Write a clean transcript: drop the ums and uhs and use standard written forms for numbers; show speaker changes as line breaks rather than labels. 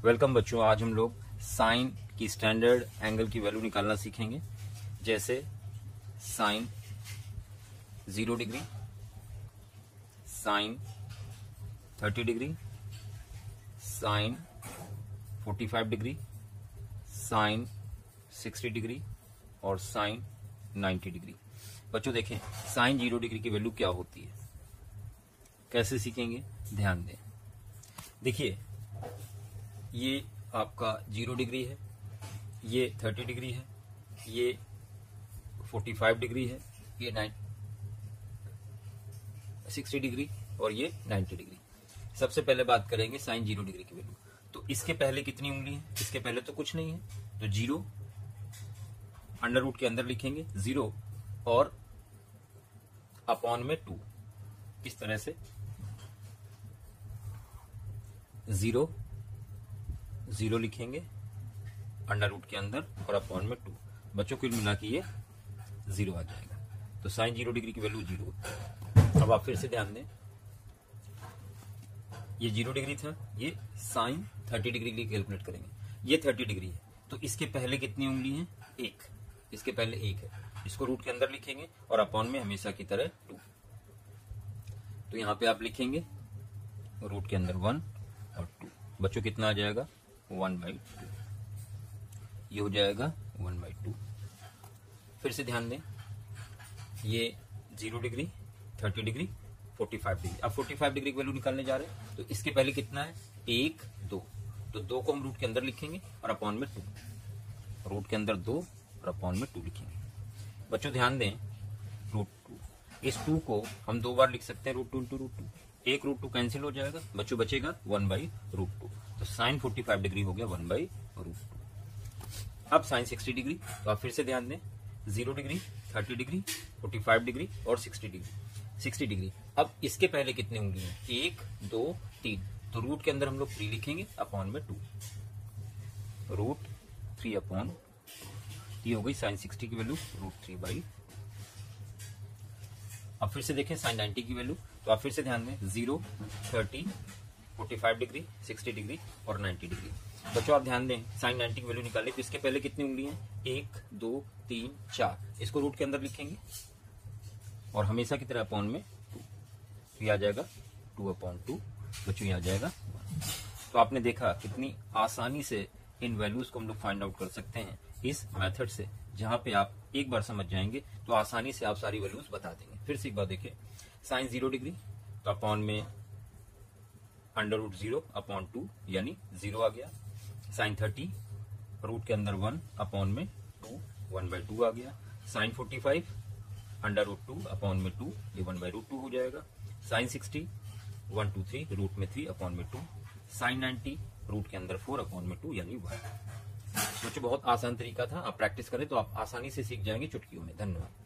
Welcome बच्चों, आज हम लोग साइन की स्टैंडर्ड एंगल की वैल्यू निकालना सीखेंगे। जैसे sine 0 degree, sine 30 degree, sine 45 degree, sine 60 degree और साइन 90 डिग्री। बच्चों देखें, साइन 0 डिग्री की वैल्यू क्या होती है, कैसे सीखेंगे, ध्यान दें। देखिए, ये आपका 0 डिग्री है, ये 30 डिग्री है, ये 45 डिग्री है, ये 60 डिग्री और ये 90 डिग्री। सबसे पहले बात करेंगे साइन 0 डिग्री की वैल्यू। तो इसके पहले कितनी उंगली है? इसके पहले तो कुछ नहीं है, तो 0 अंडर रूट के अंदर लिखेंगे 0 और अपॉन में 2। इस तरह से 0 0 लिखेंगे अंडर रूट के अंदर और अपॉन में 2। बच्चों को मिला के ये 0 आ जाएगा। तो साइन 0 डिग्री की वैल्यू 0 होती है। अब आप फिर से ध्यान दें, ये 0 डिग्री था, ये साइन 30 डिग्री के लिए कैलकुलेट करेंगे। ये 30 डिग्री है, तो इसके पहले कितनी उंगली है? 1। इसके पहले 1 है, इसको रूट के अंदर लिखेंगे और अपॉन में हमेशा की तरह 2। तो यहां पे आप लिखेंगे रूट के अंदर 1 और 2। बच्चों कितना आ जाएगा? 1/2। ये हो जाएगा 1/2। फिर से ध्यान दें, ये 0 डिग्री, 30 डिग्री, 45 डिग्री। अब 45 डिग्री की वैल्यू निकालने जा रहे हैं, तो इसके पहले कितना है? 1 2। तो 2 को हम रूट के अंदर लिखेंगे और अपॉन में 2। रूट के अंदर 2 और अपॉन में 2 लिखेंगे। बच्चों ध्यान दें, रूट 2, इस 2 को हम 2 बार लिख सकते हैं, √2 × √2। एक √2 कैंसिल हो जाएगा, बच्चों बचेगा 1/√2। तो साइन 45 डिग्री हो गया 1/√2। अब साइन 60 डिग्री, तो आप फिर से ध्यान दें, 0 डिग्री, 30 डिग्री, 45 डिग्री और 60 डिग्री। अब इसके पहले कितनी उंगली है? 1 2 3। तो रूट के अंदर हम लोग 3 लिखेंगे अपॉन में 2। √3 अपॉन, ये हो गई साइन 60 की वैल्यू √3/। अब फिर से देखें साइन 90 की वैल्यू, तो आप फिर से ध्यान दें, 0 30 45 डिग्री, 60 डिग्री और 90 डिग्री। बच्चों आप ध्यान दें, साइन 90 की वैल्यू निकालें तो इसके पहले कितनी उंगली है? 1 2 3 4। इसको रूट के अंदर लिखेंगे और हमेशा की तरह अपॉन में 2। तो ये आ जाएगा 2/2। बच्चों ये आ जाएगा 1। तो आपने देखा कितनी आसानी से इन वैल्यूज को हम लोग फाइंड आउट कर सकते हैं इस मेथड से, जहां पे आप एक बार समझ जाएंगे तो आसानी से आप सारी वैल्यूज बता देंगे। फिर से एक बार देखिए, साइन 0 डिग्री, तो अपॉन में √0 अपॉन 2 यानी 0 आ गया। साइन 30, रूट के अंदर 1 अपॉन में 2, 1/2 आ गया। साइन 45 √2 अपॉन में 2, ये 1/√2 हो जाएगा। साइन 60 1 2 3, रूट में 3 अपॉन में 2। साइन 90, रूट के अंदर 4 अपॉन में 2 यानी 1। बच्चों बहुत आसान तरीका था, आप प्रैक्टिस करें तो आप आसानी से सीख जाएंगे चुटकियों में। धन्यवाद।